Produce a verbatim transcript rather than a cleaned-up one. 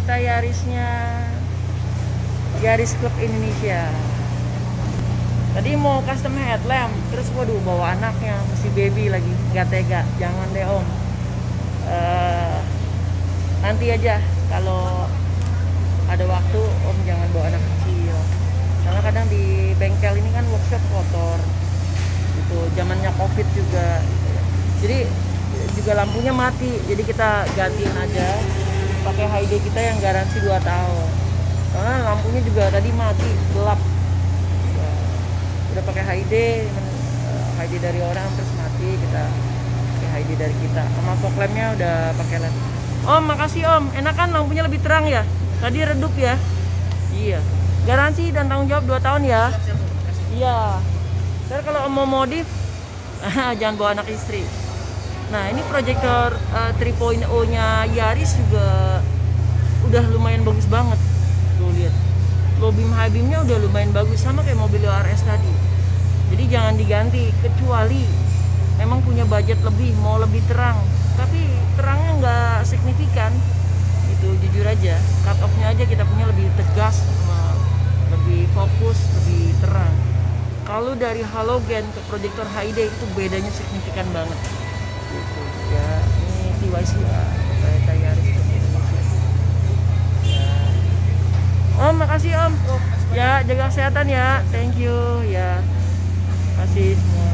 Toyota Yarisnya Yaris Club Indonesia. Tadi mau custom headlamp, terus waduh bawa anaknya, masih baby lagi, nggak tega. Jangan deh om. Uh, nanti aja kalau ada waktu om, jangan bawa anak kecil. Karena kadang di bengkel ini kan workshop kotor, gitu. Zamannya covid juga, gitu. Jadi juga lampunya mati, jadi kita gantiin aja pakai Hyde kita yang garansi dua tahun. Karena lampunya juga tadi mati, gelap. Ya, udah pakai Hyde, Hyde dari orang terus mati, kita pakai Hyde dari kita. Sama fog lampnya udah pakai led. Om, makasih om. Enak kan lampunya lebih terang ya? Tadi redup ya? Iya. Garansi dan tanggung jawab dua tahun ya? Iya. Ntar kalau om mau modif, jangan bawa anak istri. Nah, ini proyektor uh, tiga titik nol nya Yaris juga udah lumayan bagus banget. Tuh lihat. Low beam high beamnya udah lumayan bagus, sama kayak mobil R S tadi. Jadi jangan diganti, kecuali memang punya budget lebih, mau lebih terang. Tapi terangnya nggak signifikan. Itu jujur aja, cut off-nya aja kita punya lebih tegas, lebih fokus, lebih terang. Kalau dari halogen ke proyektor Hyde itu bedanya signifikan banget. Gitu ya, ini T Y C lah, Toyota Yaris Indonesia. Ya. Om, makasih om. Ya, jaga kesehatan ya. Thank you ya. Makasih semua.